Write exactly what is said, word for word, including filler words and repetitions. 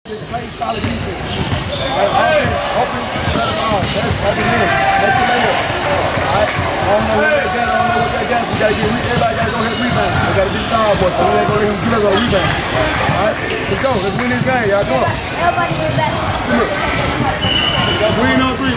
Just play solid defense. Right, open, shut them off. That's open in. Make the layups. Alright? I don't know what they got. I don't know what they got. We gotta get everybody gotta go ahead and rebound. We gotta be tall boys. So we gotta go ahead and get us a rebound. Alright? Let's go. Let's win this game, y'all. Come on. Everybody get back. Three on three.